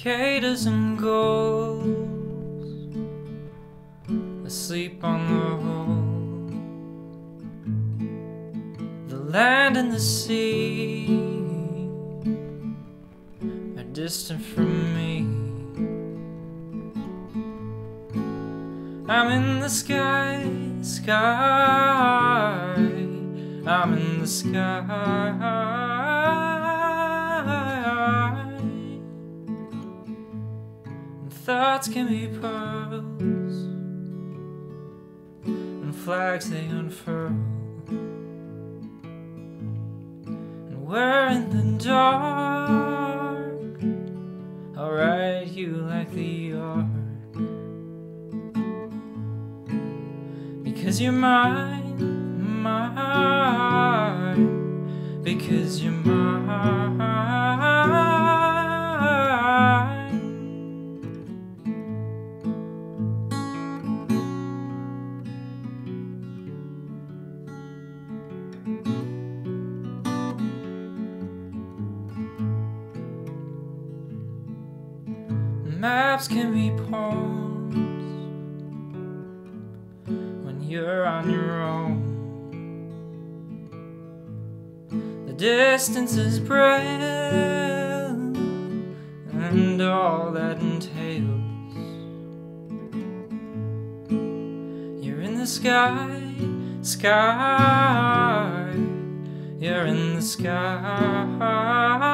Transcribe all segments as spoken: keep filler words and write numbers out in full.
Cicadas and gulls asleep on the whole. The land and the sea are distant from me. I'm in the sky, sky, I'm in the sky. And thoughts can be pearls, and flags they unfurl. And we're in the dark, I'll write you like the ark. Because you're mine, mine, because you're mine. Maps can be poems when you're on your own. The distance is braille and all that entails. You're in the sky, sky, you're in the sky.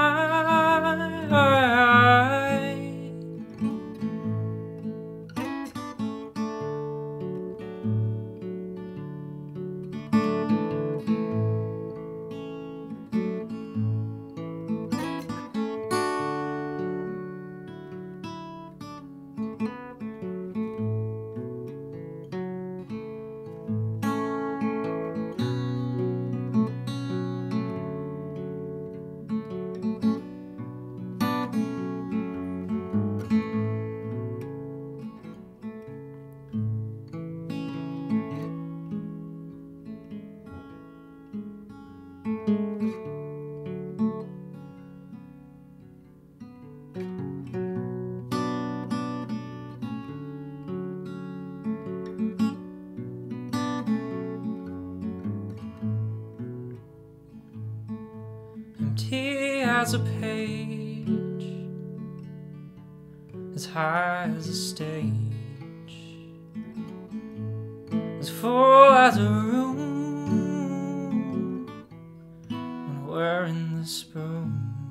Empty as a page, as high as a stage, as full as a room when we're in the spoon.